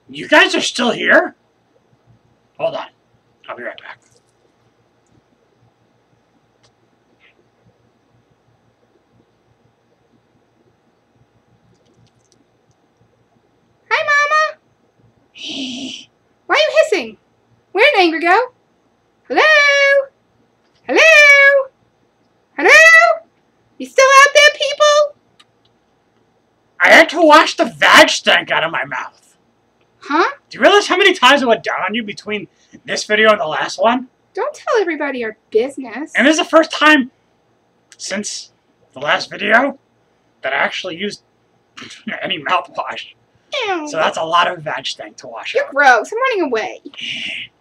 You guys are still here? Hold on. I'll be right back. Hi, Mama. Why are you hissing? Where did Angry go? Hello? Hello? Hello? You still out there, people? I had to wash the vag stank out of my mouth. Huh? Do you realize how many times it went down on you between this video and the last one? Don't tell everybody our business. And this is the first time since the last video that I actually used any mouthwash. Ew. So that's a lot of vag stank to wash You're out. gross. I'm running away.